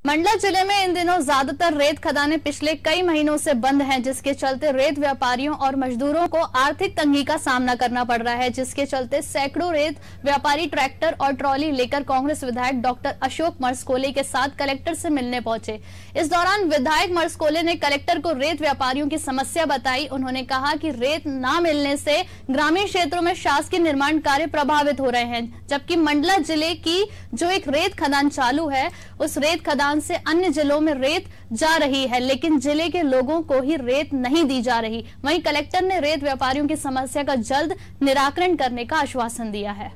मंडला जिले में इन दिनों ज्यादातर रेत खदानें पिछले कई महीनों से बंद हैं, जिसके चलते रेत व्यापारियों और मजदूरों को आर्थिक तंगी का सामना करना पड़ रहा है। जिसके चलते सैकड़ों रेत व्यापारी ट्रैक्टर और ट्रॉली लेकर कांग्रेस विधायक डॉक्टर अशोक मर्सकोले के साथ कलेक्टर से मिलने पहुंचे। इस दौरान विधायक मर्सकोले ने कलेक्टर को रेत व्यापारियों की समस्या बताई। उन्होंने कहा कि रेत न मिलने से ग्रामीण क्षेत्रों में शासकीय निर्माण कार्य प्रभावित हो रहे हैं, जबकि मंडला जिले की जो एक रेत खदान चालू है, उस रेत खदान से अन्य जिलों में रेत जा रही है, लेकिन जिले के लोगों को ही रेत नहीं दी जा रही। वहीं कलेक्टर ने रेत व्यापारियों की समस्या का जल्द निराकरण करने का आश्वासन दिया है।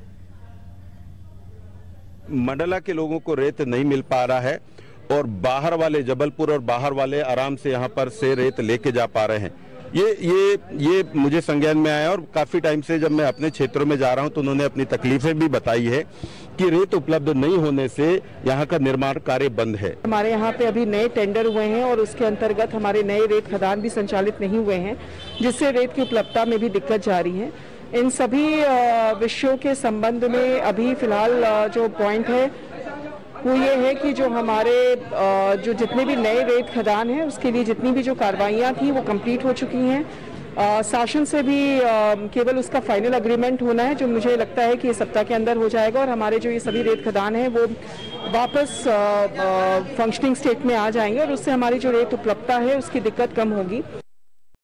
मंडला के लोगों को रेत नहीं मिल पा रहा है और बाहर वाले जबलपुर और बाहर वाले आराम से यहां पर से रेत लेके जा पा रहे हैं। ये मुझे संज्ञान में आया और काफी टाइम से जब मैं अपने क्षेत्रों में जा रहा हूं तो उन्होंने अपनी तकलीफें भी बताई है कि रेत उपलब्ध नहीं होने से यहां का निर्माण कार्य बंद है। हमारे यहां पे अभी नए टेंडर हुए हैं और उसके अंतर्गत हमारे नए रेत खदान भी संचालित नहीं हुए हैं, जिससे रेत की उपलब्धता में भी दिक्कत जारी है। इन सभी विषयों के संबंध में अभी फिलहाल जो पॉइंट है वो ये है कि जो हमारे जो जितने भी नए रेत खदान हैं उसके लिए जितनी भी जो कार्रवाइयाँ थी वो कंप्लीट हो चुकी हैं। शासन से भी केवल उसका फाइनल अग्रीमेंट होना है, जो मुझे लगता है कि इस सप्ताह के अंदर हो जाएगा और हमारे जो ये सभी रेत खदान हैं वो वापस फंक्शनिंग स्टेट में आ जाएंगे और उससे हमारी जो रेत उपलब्धता है उसकी दिक्कत कम होगी।